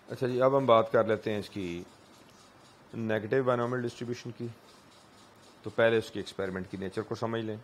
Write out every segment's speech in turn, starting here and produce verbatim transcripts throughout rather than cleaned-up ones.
अच्छा जी, अब हम बात कर लेते हैं इसकी नेगेटिव बायनॉमियल डिस्ट्रीब्यूशन की। तो पहले उसकी एक्सपेरिमेंट की नेचर को समझ लें।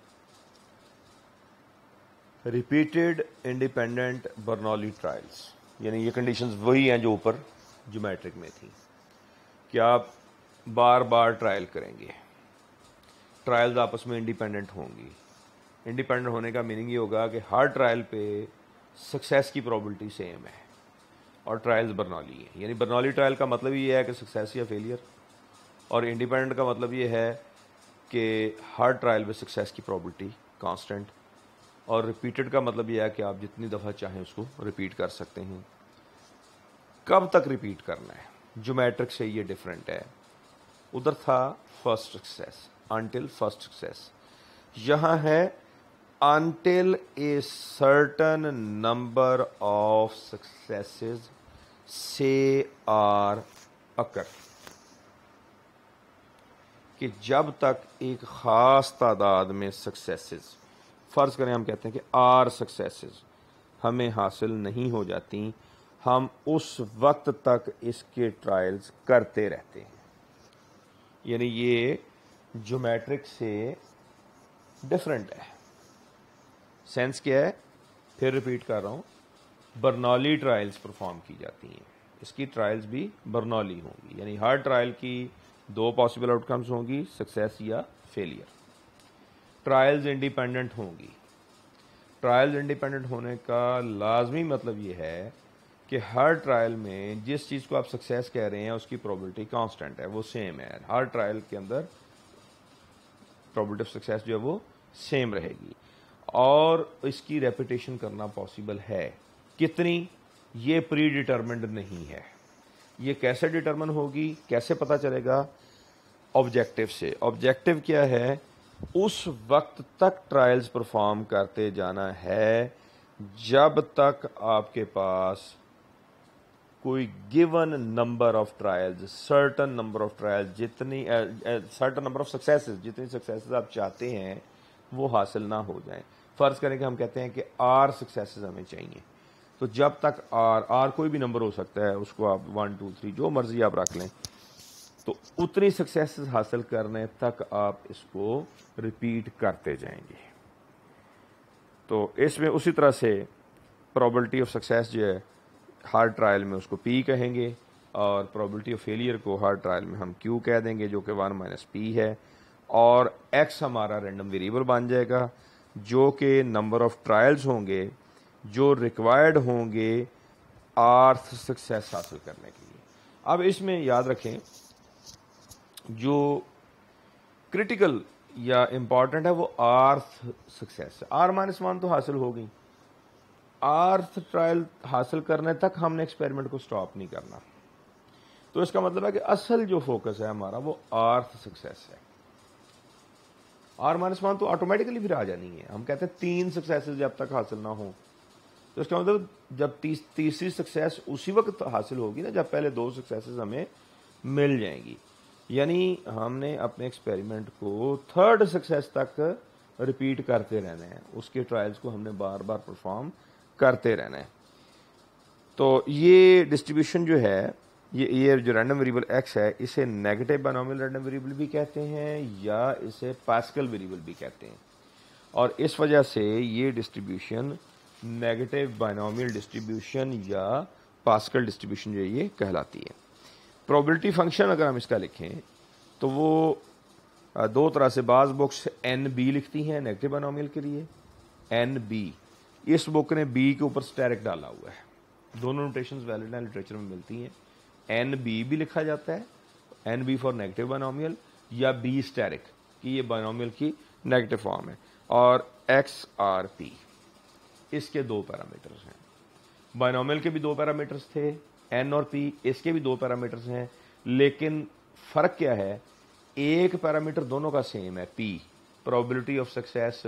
रिपीटेड इंडिपेंडेंट बर्नौली ट्रायल्स, यानी ये कंडीशंस वही हैं जो ऊपर ज्योमेट्रिक में थी कि आप बार बार ट्रायल करेंगे, ट्रायल्स आपस में इंडिपेंडेंट होंगी। इंडिपेंडेंट होने का मीनिंग ये होगा कि हर ट्रायल पे सक्सेस की प्रोबेबिलिटी सेम है और ट्रायल्स बर्नौली है। यानी बर्नौली ट्रायल का मतलब ये है कि सक्सेस या फेलियर, और इंडिपेंडेंट का मतलब ये है कि हर ट्रायल में सक्सेस की प्रोबेबिलिटी कांस्टेंट, और रिपीटेड का मतलब ये है कि आप जितनी दफ़ा चाहें उसको रिपीट कर सकते हैं। कब तक रिपीट करना है, ज्योमेट्रिक से ये डिफरेंट है। उधर था first success, until first success, यहाँ है until a certain number of successes से आर अकर, कि जब तक एक ख़ास तादाद में सक्सेसेस, फ़र्ज़ करें हम कहते हैं कि आर सक्सेसेस हमें हासिल नहीं हो जाती, हम उस वक्त तक इसके ट्रायल्स करते रहते हैं। यानी ये ज्योमेट्रिक से डिफरेंट है। सेंस क्या है, फिर रिपीट कर रहा हूँ, बर्नौली ट्रायल्स परफॉर्म की जाती हैं, इसकी ट्रायल्स भी बर्नौली होंगी। यानी हर ट्रायल की दो पॉसिबल आउटकम्स होंगी, सक्सेस या फेलियर। ट्रायल्स इंडिपेंडेंट होंगी। ट्रायल्स इंडिपेंडेंट होने का लाजमी मतलब ये है कि हर ट्रायल में जिस चीज़ को आप सक्सेस कह रहे हैं उसकी प्रोबेबिलिटी कांस्टेंट है, वो सेम है। हर ट्रायल के अंदर प्रोबेबिलिटी ऑफ सक्सेस जो है वो सेम रहेगी, और इसकी रेपिटेशन करना पॉसिबल है। कितनी, ये प्री डिटर्मिन्ड नहीं है। ये कैसे डिटर्मिन होगी, कैसे पता चलेगा? ऑब्जेक्टिव से। ऑब्जेक्टिव क्या है, उस वक्त तक ट्रायल्स परफॉर्म करते जाना है जब तक आपके पास कोई given number of trials, certain number of trials, जितनी सर्टन नंबर ऑफ सक्सेसेस, जितनी सक्सेसेस आप चाहते हैं वो हासिल ना हो जाएं। फ़र्ज़ करें कि हम कहते हैं कि आर सक्सेसेस हमें चाहिए, तो जब तक आर आर कोई भी नंबर हो सकता है, उसको आप वन टू थ्री जो मर्जी आप रख लें, तो उतनी सक्सेसेस हासिल करने तक आप इसको रिपीट करते जाएंगे। तो इसमें उसी तरह से प्रोबेबिलिटी ऑफ सक्सेस जो है हर ट्रायल में उसको पी कहेंगे, और प्रोबेबिलिटी ऑफ फेलियर को हर ट्रायल में हम क्यू कह देंगे, जो कि वन माइनस पी है, और एक्स हमारा रैंडम वेरिएबल बन जाएगा जो कि नंबर ऑफ ट्रायल्स होंगे जो रिक्वायर्ड होंगे आर्थ सक्सेस हासिल करने के लिए। अब इसमें याद रखें, जो क्रिटिकल या इम्पॉर्टेंट है वो आर्थ सक्सेस है। आर माइनस वन तो हासिल हो गई, आर्थ ट्रायल हासिल करने तक हमने एक्सपेरिमेंट को स्टॉप नहीं करना। तो इसका मतलब है कि असल जो फोकस है हमारा वो आर्थ सक्सेस है। आर माइनस वन तो ऑटोमेटिकली फिर आ जानी है। हम कहते हैं तीन सक्सेसेस जब तक हासिल ना हो, तो इसका मतलब जब तीस, तीसरी सक्सेस उसी वक्त हासिल होगी ना जब पहले दो सक्सेसेस हमें मिल जाएंगी। यानी हमने अपने एक्सपेरिमेंट को थर्ड सक्सेस तक रिपीट करते रहना है, उसके ट्रायल्स को हमने बार बार परफॉर्म करते रहना है। तो ये डिस्ट्रीब्यूशन जो है, ये ये जो रैंडम वेरिएबल एक्स है, इसे नेगेटिव बायनॉमियल रैंडम वेरिएबल भी कहते हैं या इसे पास्कल वेरिएबल भी कहते हैं, और इस वजह से ये डिस्ट्रीब्यूशन नेगेटिव बायनॉमियल डिस्ट्रीब्यूशन या पास्कल डिस्ट्रीब्यूशन जो है ये कहलाती है। प्रोबेबिलिटी फंक्शन अगर हम इसका लिखें तो वो दो तरह से, बाज बुक्स एन बी लिखती हैं नेगेटिव बायनॉमियल के लिए, एन बी। इस बुक ने बी के ऊपर स्टेरिक डाला हुआ है, दोनों नोटेशंस वैलिड हैं, लिटरेचर में मिलती हैं। एन बी भी लिखा जाता है, N B for negative binomial, या बी स्टेरिक कि ये बायनॉमियल की नेगेटिव फॉर्म है, और एक्स आर पी इसके दो पैरामीटर्स हैं। बायनॉमियल के भी दो पैरामीटर्स थे, एन और पी, इसके भी दो पैरामीटर्स हैं, लेकिन फर्क क्या है, एक पैरामीटर दोनों का सेम है, P, probability of success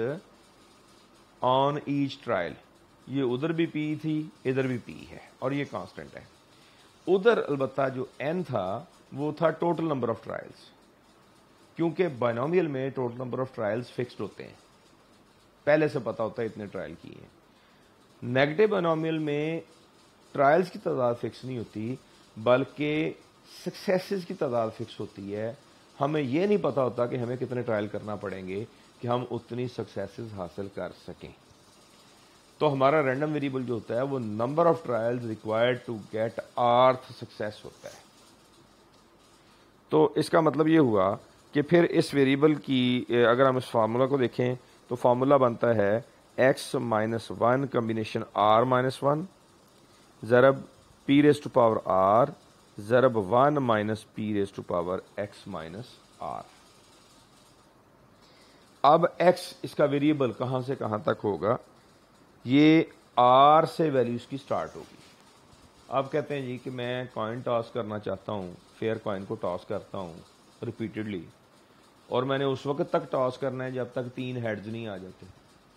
on each trial. ये उधर भी पी थी, इधर भी पी है, और ये कांस्टेंट है। उधर अलबत्ता जो एन था वो था टोटल नंबर ऑफ ट्रायल्स, क्योंकि बायनॉमियल में total number of trials fixed होते हैं, पहले से पता होता है इतने ट्रायल किए हैं। नेगेटिव बायनॉमियल में ट्रायल्स की तादाद फिक्स नहीं होती, बल्कि सक्सेसेस की तादाद फिक्स होती है। हमें यह नहीं पता होता कि हमें कितने ट्रायल करना पड़ेंगे कि हम उतनी सक्सेसेस हासिल कर सकें। तो हमारा रैंडम वेरिएबल जो होता है वो number of trials required to get rth success होता है। तो इसका मतलब ये हुआ कि फिर इस वेरिएबल की अगर हम इस फार्मूला को देखें तो फार्मूला बनता है X minus one combination R minus one ज़रब P raise to power R ज़रब one minus P raise to power X minus R. अब एक्स इसका वेरिएबल कहां से कहां तक होगा, ये आर से वैल्यूज की स्टार्ट होगी। अब कहते हैं जी कि मैं कॉइन टॉस करना चाहता हूं, फेयर कॉइन को टॉस करता हूं रिपीटेडली, और मैंने उस वक्त तक टॉस करना है जब तक तीन हेड्स नहीं आ जाते।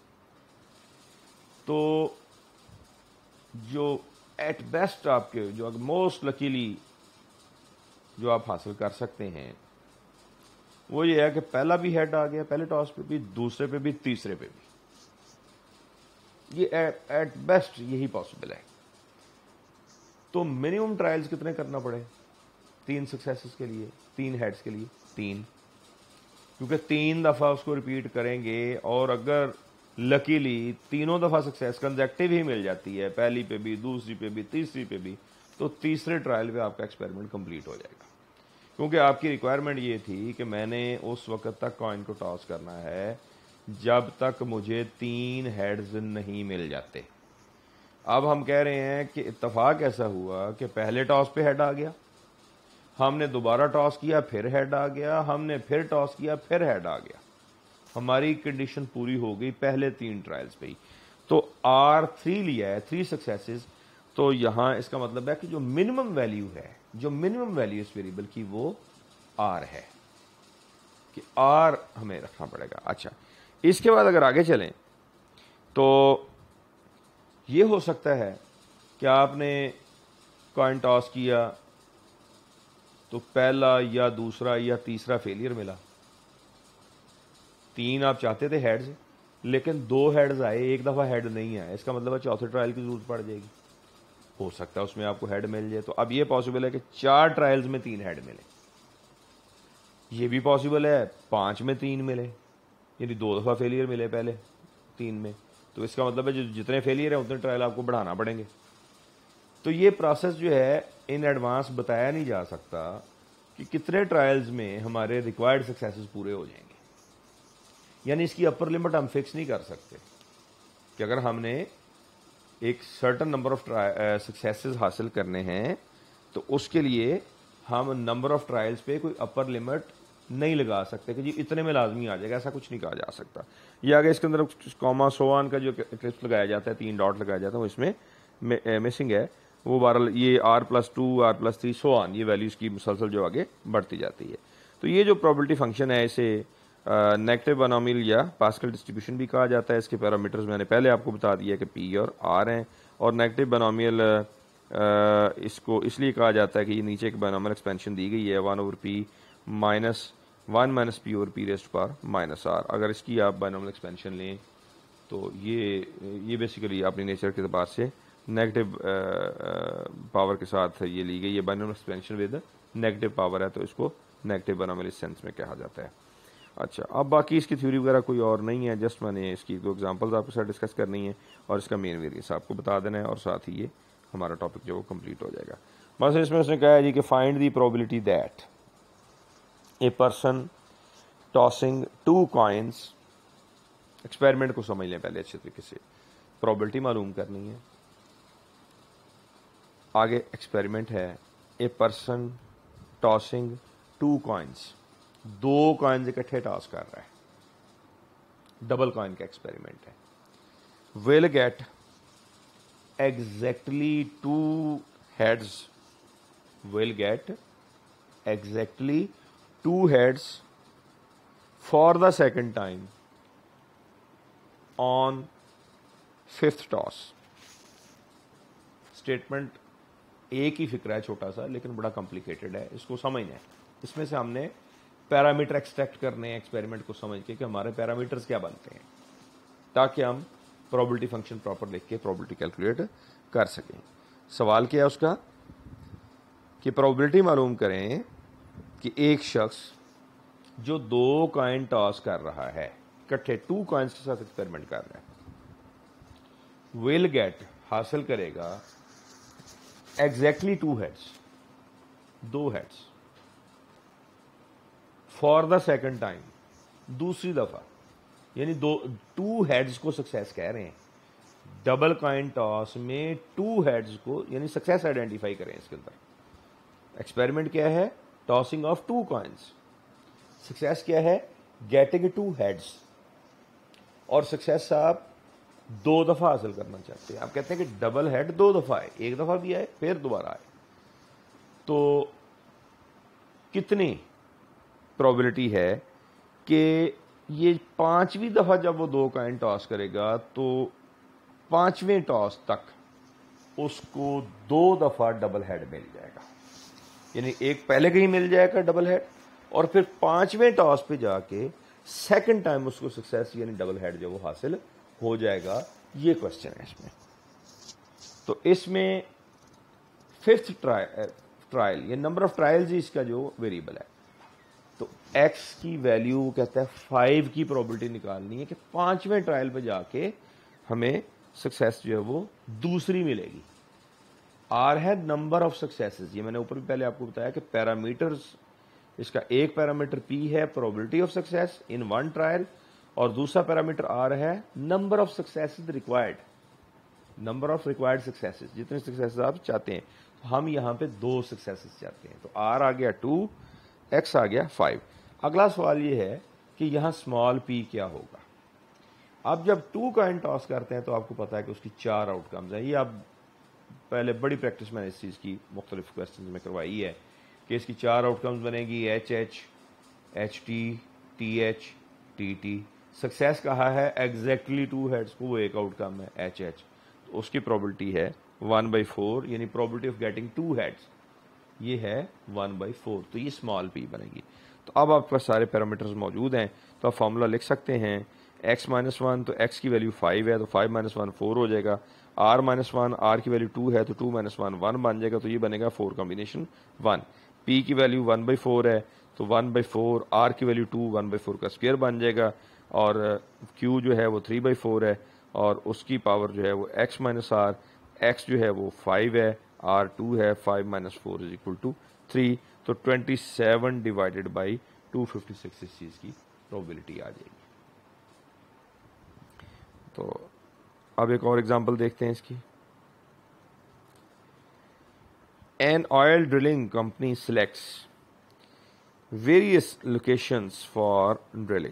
तो जो एट बेस्ट आपके जो मोस्ट लकीली जो आप हासिल कर सकते हैं वो ये है कि पहला भी हेड आ गया, पहले टॉस पे भी, दूसरे पे भी, तीसरे पे भी। ये एट बेस्ट यही पॉसिबल है। तो मिनिमम ट्रायल्स कितने करना पड़े तीन सक्सेसेस के लिए, तीन हेड्स के लिए? तीन, क्योंकि तीन दफा उसको रिपीट करेंगे और अगर लकीली तीनों दफा सक्सेस कंसेक्टिव ही मिल जाती है, पहली पे भी, दूसरी पे भी, तीसरी पे भी, तो तीसरे ट्रायल पे आपका एक्सपेरिमेंट कंप्लीट हो जाएगा। क्योंकि आपकी रिक्वायरमेंट ये थी कि मैंने उस वक्त तक कॉइन को टॉस करना है जब तक मुझे तीन हेड्स नहीं मिल जाते। अब हम कह रहे हैं कि इत्तेफाक ऐसा हुआ कि पहले टॉस पे हेड आ गया, हमने दोबारा टॉस किया फिर हेड आ गया, हमने फिर टॉस किया फिर हेड आ गया। हमारी कंडीशन पूरी हो गई पहले तीन ट्रायल्स पे ही। तो आर थ्री लिया है, थ्री सक्सेसेस। तो यहां इसका मतलब है कि जो मिनिमम वैल्यू है, जो मिनिमम वैल्यू इस वेरिएबल की वो आर है, कि आर हमें रखना पड़ेगा। अच्छा, इसके बाद अगर आगे चलें तो ये हो सकता है कि आपने कॉइन टॉस किया तो पहला या दूसरा या तीसरा फेलियर मिला। तीन आप चाहते थे हेड्स, लेकिन दो हेड्स आए, एक दफा हेड नहीं आया। इसका मतलब है चौथे ट्रायल की जरूरत पड़ जाएगी। हो सकता है उसमें आपको हेड मिल जाए। तो अब ये पॉसिबल है कि चार ट्रायल्स में तीन हेड मिले, ये भी पॉसिबल है पांच में तीन मिले, यानी दो दफा फेलियर मिले पहले तीन में। तो इसका मतलब है जो जितने फेलियर है उतने ट्रायल आपको बढ़ाना पड़ेंगे। तो ये प्रोसेस जो है इन एडवांस बताया नहीं जा सकता कि कितने ट्रायल्स में हमारे रिक्वायर्ड सक्सेसेस पूरे हो जाएंगे। यानी इसकी अपर लिमिट हम फिक्स नहीं कर सकते कि अगर हमने एक सर्टन नंबर ऑफ सक्सेसेस हासिल करने हैं तो उसके लिए हम नंबर ऑफ ट्रायल्स पे कोई अपर लिमिट नहीं लगा सकते कि जी इतने में लाजमी आ जाएगा, ऐसा कुछ नहीं कहा जा सकता। ये आगे इसके अंदर कॉमा सोआन का जो क्रिप्स लगाया जाता है, तीन डॉट लगाया जाता है, वो इसमें मिसिंग है। वो बारह ये R plus two, R plus three so on, ये वैल्यूज की मुसलसल जो आगे बढ़ती जाती है। तो ये जो प्रोबेबिलिटी फंक्शन है इसे नेगेटिव बायनोमियल या पास्कल डिस्ट्रीब्यूशन भी कहा जाता है। इसके पैरामीटर्स मैंने पहले आपको बता दिया कि पी और आर हैं। और नेगेटिव बायनोमियल इसको इसलिए कहा जाता है कि ये नीचे एक बायनोमियल एक्सपेंशन दी गई है, one over P minus one minus P over P raised power minus R. अगर इसकी आप बायनोमियल एक्सपेंशन लें तो ये ये बेसिकली अपनी नेचर के अतबार से नेगेटिव पावर के साथ ये ली गई है। Binomial expansion with negative power है तो इसको नेगेटिव बायनोमियल इस सेंस में कहा जाता है। अच्छा, अब बाकी इसकी थ्योरी वगैरह कोई और नहीं है, जस्ट मैंने इसकी दो एग्जांपल्स आपके साथ डिस्कस करनी है और इसका मेन वेरिएंस आपको बता देना है और साथ ही ये हमारा टॉपिक जो वो कंप्लीट हो जाएगा। बस इसमें उसने कहा है जी कि find the probability that a person tossing two coins. Experiment को समझ लें पहले अच्छे तरीके से, प्रोबेबिलिटी मालूम करनी है। आगे एक्सपेरिमेंट है, a person tossing two coins, दो कॉइन्स इकट्ठे टॉस कर रहा है, डबल कॉइन का एक्सपेरिमेंट है। Will get exactly two heads, will get exactly two heads for the second time on fifth toss. Statement एक ही फिक्र है, छोटा सा, लेकिन बड़ा कॉम्प्लिकेटेड है, इसको समझना है। इसमें से हमने पैरामीटर एक्सट्रैक्ट करने हैं एक्सपेरिमेंट को समझ के कि हमारे पैरामीटर्स क्या बनते हैं, ताकि हम प्रोबेबिलिटी फंक्शन प्रॉपर लिख के प्रोबेबिलिटी कैलकुलेट कर सकें। सवाल क्या है उसका कि प्रोबेबिलिटी मालूम करें कि एक शख्स जो दो कॉइन टॉस कर रहा है, इकट्ठे टू कॉइन्स के साथ एक्सपेरिमेंट कर रहा है, विल गेट, हासिल करेगा एग्जैक्टली टू हेड्स, दो heads for the second time, दूसरी दफा, यानी दो टू हेड्स को सक्सेस कह रहे हैं। डबल कॉइन टॉस में टू हेड्स को यानी सक्सेस आइडेंटिफाई करें। इसके अंदर एक्सपेरिमेंट क्या है? Tossing of two coins. Success क्या है? Getting two heads. और सक्सेस आप दो दफा हासिल करना चाहते हैं। आप कहते हैं कि डबल हेड दो दफा आए, एक दफा भी आए फिर दोबारा आए, तो कितनी प्रोबेबिलिटी है कि ये पांचवी दफा जब वो दो कॉइन टॉस करेगा तो पांचवें टॉस तक उसको दो दफा डबल हेड मिल जाएगा। यानी एक पहले कहीं मिल जाएगा डबल हेड, और फिर पांचवें टॉस पे जाके सेकंड टाइम उसको सक्सेस यानी डबल हेड जो वो हासिल हो जाएगा। ये क्वेश्चन है इसमें। तो इसमें फिफ्थ ट्रायल ट्रायल ये नंबर ऑफ ट्रायल्स ही इसका जो वेरिएबल है। तो x की वैल्यू कहता है फाइव की प्रोबेबिलिटी निकालनी है कि पांचवें ट्रायल पे जाके हमें सक्सेस जो है वो दूसरी मिलेगी। आर है नंबर ऑफ सक्सेसेस। ये मैंने ऊपर भी पहले आपको बताया कि पैरामीटर्स, इसका एक पैरामीटर p है probability of success in one trial, और दूसरा पैरामीटर r है number of successes required, number of required successes, जितने सक्सेसेस आप चाहते हैं। तो हम यहां पे दो सक्सेसेस चाहते हैं। तो r आ गया टू, x आ गया फाइव। अगला सवाल ये है कि यहां स्मॉल p क्या होगा। आप जब टू कॉइन टॉस करते हैं तो आपको पता है कि उसकी चार आउटकम्स हैं। ये आप पहले बड़ी प्रैक्टिस मैंने इस चीज़ की मुख्तलिफ क्वेश्चन में करवाई है कि इसकी चार आउटकम्स बनेगी H H, H T, T H, T T. Success कहा है एग्जैक्टली टू हेड्स को, वो एक आउटकम है एच एच, तो उसकी प्रोबेबिलिटी है वन बाई फोर, यानी probability of getting two heads ये है वन बाई फोर। तो ये स्मॉल पी बनेगी। तो अब आपके पास सारे पैरामीटर्स मौजूद हैं, तो आप फॉर्मूला लिख सकते हैं x माइनस वन, तो x की वैल्यू फाइव है तो फाइव माइनस वन फोर हो जाएगा। r माइनस वन, आर की वैल्यू टू है तो टू माइनस वन वन बन जाएगा, तो ये बनेगा फोर कॉम्बिनेशन वन। p की वैल्यू वन बाई फोर है तो वन बाई फोर, आर की value two, one by four का स्क्वायर बन जाएगा, और q जो है वो थ्री बाई फोर है, और उसकी पावर जो है वो x माइनस आर, x जो है वो फाइव है, आर टू है, five minus four is equal to three. तो twenty seven divided by two fifty six इस चीज़ की प्रोबेबिलिटी आ जाएगी। तो अब एक और एग्जांपल देखते हैं इसकी। An oil drilling company selects various locations for drilling.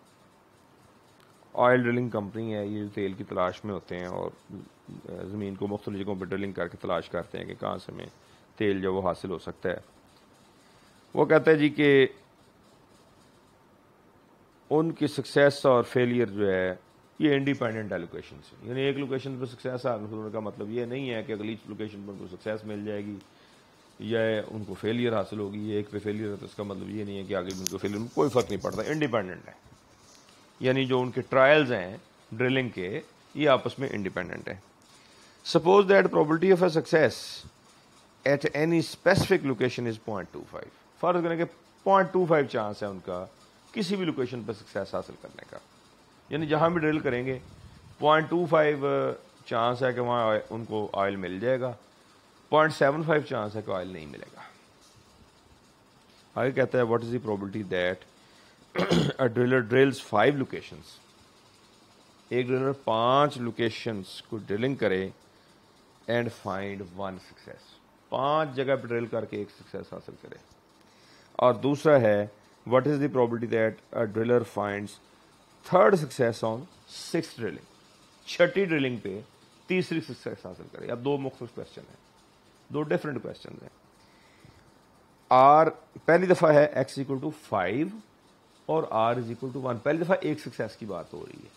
Oil drilling company है, ये तेल की तलाश में होते हैं और ज़मीन को मुख्तलिफ जगहों पर ड्रिलिंग करके तलाश करते हैं कि कहाँ से हमें तेल जो वो हासिल हो सकता है। वो कहता है जी कि उनकी सक्सेस और फेलियर जो है ये इंडिपेंडेंट है लोकेशन से। यानी एक लोकेशन पर सक्सेस हासिल होने का मतलब ये नहीं है कि अगली लोकेशन पर उनको सक्सेस मिल जाएगी या उनको फेलियर हासिल होगी। ये एक पे फेलियर है तो इसका मतलब ये नहीं है कि आगे उनको फेलियर, कोई फ़र्क नहीं पड़ता, इंडिपेंडेंट है। यानी जो उनके ट्रायल्स हैं ड्रिलिंग के, ये आपस में इंडिपेंडेंट है। Suppose that probability of a success at any specific location is point two five. फर्ज करें कि पॉइंट टू फाइव चांस है उनका किसी भी लोकेशन पर सक्सेस हासिल करने का। यानी जहां भी ड्रिल करेंगे पॉइंट टू फाइव चांस है कि वहां उनको ऑयल मिल जाएगा, पॉइंट सेवन फाइव चांस है कि ऑयल नहीं मिलेगा। आगे कहता है what is the probability that a driller drills five locations. एक ड्रिलर पांच लोकेशंस को ड्रिलिंग करे एंड फाइंड वन सक्सेस। पांच जगह पर ड्रिल करके एक सक्सेस हासिल करे। और दूसरा है what is the probability that a driller finds third success on six drilling. छठी ड्रिलिंग पे तीसरी सक्सेस हासिल करे। अब दो मुख्तलिफ क्वेश्चन है, दो डिफरेंट क्वेश्चन हैं। आर पहली दफा है एक्स इक्वल टू फाइव और R is equal to one. पहली दफा एक सक्सेस की बात हो रही है,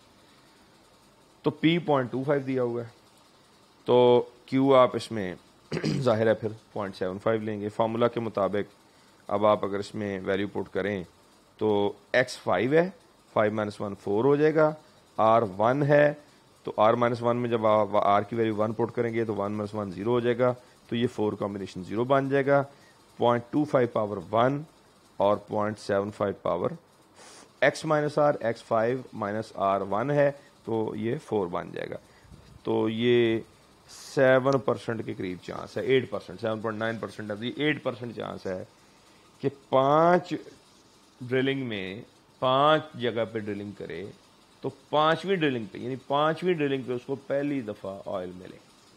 तो पी पॉइंट टू फाइव दिया हुआ है, तो क्यू आप इसमें जाहिर है फिर पॉइंट सेवन फाइव लेंगे। फार्मूला के मुताबिक अब आप अगर इसमें वैल्यू पुट करें तो एक्स फाइव है, फाइव माइनस वन फोर हो जाएगा, आर वन है तो आर माइनस वन में जब आप आर की वैल्यू वन पुट करेंगे तो वन माइनस वन जीरो हो जाएगा, तो ये फोर कॉम्बिनेशन ज़ीरो बन जाएगा। Point two five power one और point seven five power X minus R, X five minus R one है तो ये फोर बन जाएगा। तो ये सेवन परसेंट के करीब चांस है, eight percent, seven point nine percent है, एट परसेंट चांस है कि पांच ड्रिलिंग में पांच जगह पे ड्रिलिंग करे तो पांचवी ड्रिलिंग पे यानी पांचवी ड्रिलिंग पे उसको पहली दफा ऑयल मिले।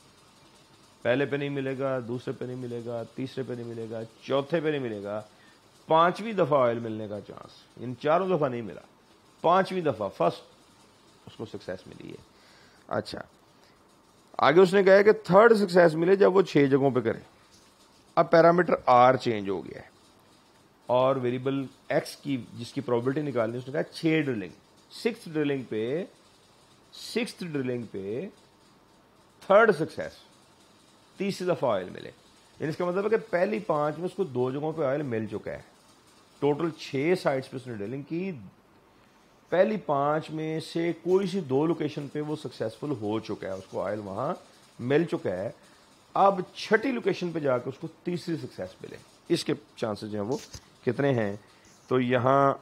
पहले पे नहीं मिलेगा, दूसरे पे नहीं मिलेगा, तीसरे पे नहीं मिलेगा, चौथे पे नहीं मिलेगा, पांचवी दफा ऑयल मिलने का चांस, इन चारों दफा नहीं मिला, पांचवी दफा फर्स्ट उसको सक्सेस मिली है। अच्छा, आगे उसने कहा है कि थर्ड सक्सेस मिले जब वो छह जगहों पे करे। अब पैरामीटर आर चेंज हो गया है और वेरिएबल एक्स की जिसकी प्रोबेबिलिटी निकालनी, उसने कहा छह ड्रिलिंग, सिक्स ड्रिलिंग पे सिक्स ड्रिलिंग पे थर्ड सक्सेस, तीसरी दफा ऑयल मिले। यानी इसका मतलब है कि पहली पांच में उसको दो जगहों पे ऑयल मिल चुका है। टोटल छह साइट्स पे उसने ड्रिलिंग की, पहली पांच में से कोई सी दो लोकेशन पे वो सक्सेसफुल हो चुका है, उसको ऑयल वहां मिल चुका है। अब छठी लोकेशन पे जाकर उसको तीसरी सक्सेस मिले, इसके चांसेस जो हैं वो कितने हैं? तो यहां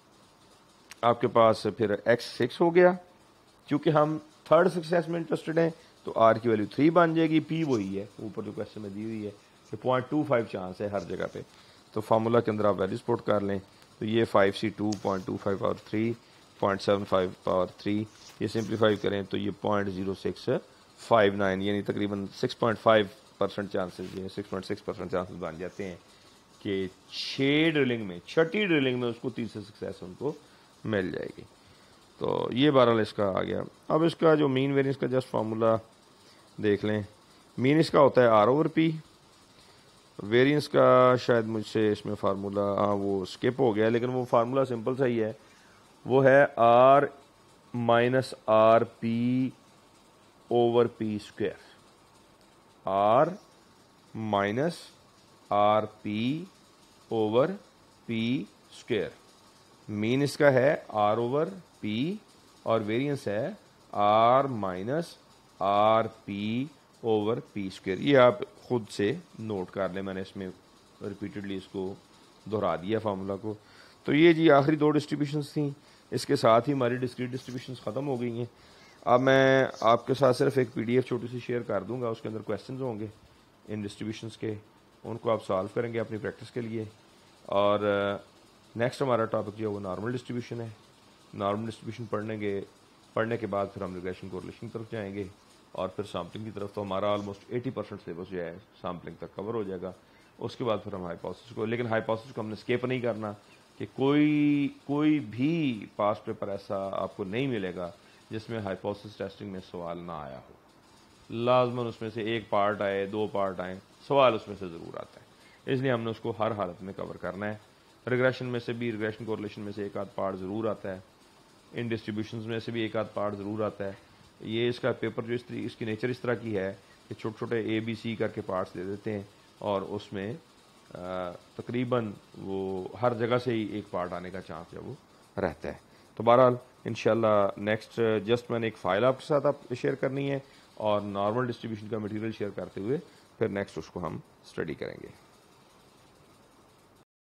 आपके पास फिर एक्स सिक्स हो गया, क्योंकि हम थर्ड सक्सेस में इंटरेस्टेड हैं तो आर की वैल्यू थ्री बन जाएगी। पी वही है ऊपर जो क्वेश्चन में दी हुई है कि पॉइंट टू फाइव चांस है हर जगह पे, तो फार्मूला के अंदर आप वैल्यूज पुट कर लें। तो ये five C two point two five power three point seven five power three, ये सिंप्लीफाई करें तो ये point zero six five nine यानी तकरीबन six point five percent chances, ये six point six percent chances बन जाते हैं कि छः ड्रिलिंग में, छठी ड्रिलिंग में उसको तीसरी सक्सेस उनको मिल जाएगी। तो ये बहरहाल इसका आ गया। अब इसका जो मीन वेरिएंस का जस्ट फार्मूला देख लें। मीन इसका होता है आर ओवर पी, वेरिएंस का शायद मुझसे इसमें फार्मूला हाँ वो स्किप हो गया, लेकिन वो फार्मूला सिंपल सा ही है, वो है R minus R P over P square, R minus R P over P square. Mean इसका है आर ओवर पी और वेरिएंस है R minus R P over P square. ये आप खुद से नोट कर लें, मैंने इसमें रिपीटेडली इसको दोहरा दिया फार्मूला को। तो ये जी आखिरी दो डिस्ट्रीब्यूशंस थी, इसके साथ ही हमारी डिस्क्रीट डिस्ट्रीब्यूशंस ख़त्म हो गई हैं। अब मैं आपके साथ सिर्फ एक पीडीएफ छोटी सी शेयर कर दूंगा, उसके अंदर क्वेश्चंस होंगे इन डिस्ट्रीब्यूशंस के, उनको आप सॉल्व करेंगे अपनी प्रैक्टिस के लिए। और नेक्स्ट हमारा टॉपिक जो है वो नॉर्मल डिस्ट्रीब्यूशन है। नॉर्मल डिस्ट्रीब्यूशन पढ़ने के पढ़ने के बाद फिर हम रिग्रेशन कोरिलेशन की तरफ जाएंगे और फिर सैम्पलिंग की तरफ। तो हमारा ऑलमोस्ट एटी परसेंट सिलेबस जो है सैम्पलिंग तक कवर हो जाएगा। उसके बाद फिर हम हाइपोथेसिस को, लेकिन हाइपोथेसिस को हमने स्किप नहीं करना कि कोई कोई भी पास पेपर ऐसा आपको नहीं मिलेगा जिसमें हाइपोथेसिस टेस्टिंग में सवाल ना आया हो। लाजमन उसमें से एक पार्ट आए, दो पार्ट आए, सवाल उसमें से ज़रूर आता है, इसलिए हमने उसको हर हालत में कवर करना है। रिग्रेशन में से भी, रिग्रेशन कोरिलेशन में से एक आध पार्ट ज़रूर आता है, इन डिस्ट्रीब्यूशंस में से भी एक आध पार्ट ज़रूर आता है। ये इसका पेपर जो इस इसकी नेचर इस तरह की है कि छोटे छोटे ए बी सी करके पार्ट्स दे देते हैं और उसमें तकरीबन वो हर जगह से ही एक पार्ट आने का चांस है वो रहता है। तो बहरहाल इंशाल्लाह नेक्स्ट जस्ट मैंने एक फ़ाइल आपके साथ आप शेयर करनी है और नॉर्मल डिस्ट्रीब्यूशन का मटेरियल शेयर करते हुए फिर नेक्स्ट उसको हम स्टडी करेंगे।